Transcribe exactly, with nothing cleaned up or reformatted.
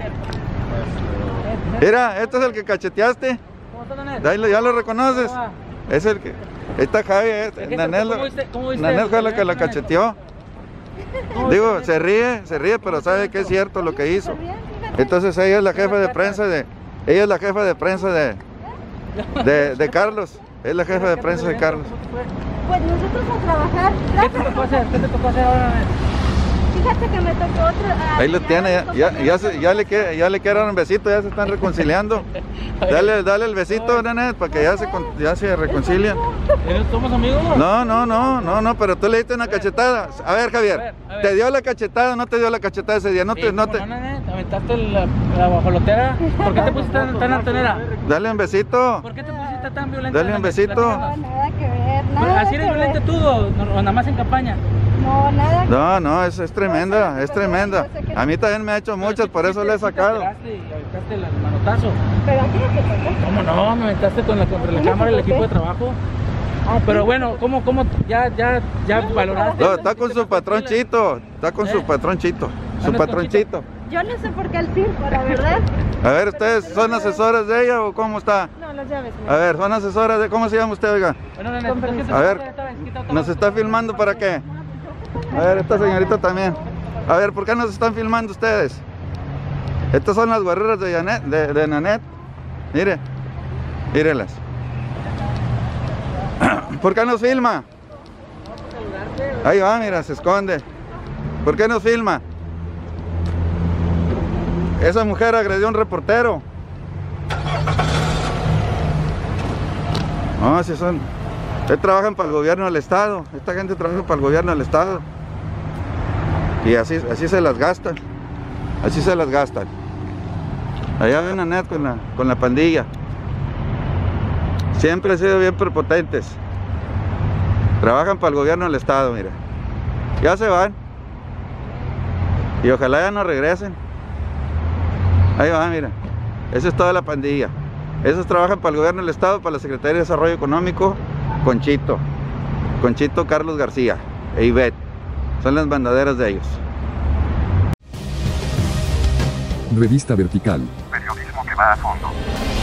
Mira, este es el que cacheteaste. Dale, ¿ya lo reconoces? Es el que... Ahí está Javi, eh. Nanel, Nanel fue la que la cacheteó. Digo, se ríe, se ríe, pero sabe que es cierto lo que hizo. Entonces ella es la jefa de prensa de... Ella es la jefa de prensa de... De, de Carlos. Es la jefa de prensa de Carlos. Pues nosotros a trabajar. ¿Qué te tocó hacer? ¿Qué te tocó hacer ahora? Fíjate que me tocó otro. Uh, Ahí lo tiene, ya, ya, ya, se, ya, le quiere, ya le quieren un besito, ya se están reconciliando. Dale, dale el besito, Nanet, para que ya se, ya se reconcilien. ¿Somos amigos? No, no, no, no, no, pero tú le diste una cachetada. A ver, Javier, a ver, a ver. ¿Te dio la cachetada o no te dio la cachetada ese día? No te, sí, no te... No, Nanet, aventaste la, la guajolotera. ¿Por qué te pusiste tan, tan altanera? Dale un besito. ¿Por qué te pusiste tan violenta? Dale un besito. No, nada que ver, nada. ¿Así eres violenta tú o, o nada más en campaña? No, nada. No, no, es, es tremenda, es tremenda. A mí también me ha hecho muchas, por eso le he sacado. Te y aventaste el manotazo. Pero aquí no te tocaste. ¿Cómo no? Me aventaste con la, contra la cámara el equipo de trabajo. Pero bueno, ¿cómo, cómo ya, ya, ya valoraste? No, está con su patrón Chito, está con su patrón Chito, su patrón Chito. Yo no sé por qué el circo, la verdad. A ver, ¿ustedes son asesoras de ella o cómo está? No, las llaves. A ver, ¿son asesoras de cómo se llama usted, oiga? A ver, ¿nos está filmando para qué? A ver, esta señorita también. A ver, ¿por qué nos están filmando ustedes? Estas son las guerreras de, Janet, de, de Nanet. Mire, mírelas. ¿Por qué nos filma? Ahí va, mira, se esconde. ¿Por qué nos filma? Esa mujer agredió a un reportero. No, si son... Ustedes trabajan para el gobierno del estado. Esta gente trabaja para el gobierno del estado. Y así, así se las gastan. Así se las gastan. Allá ven a Nanet con la, con la pandilla. Siempre han sido bien prepotentes. Trabajan para el gobierno del estado, mira. Ya se van. Y ojalá ya no regresen. Ahí va, mira. Esa es toda la pandilla. Esos trabajan para el gobierno del estado, para la Secretaría de Desarrollo Económico, Conchito. Conchito Carlos García e Ivette. Son las bandaderas de ellos. Revista Vertical. Periodismo que va a fondo.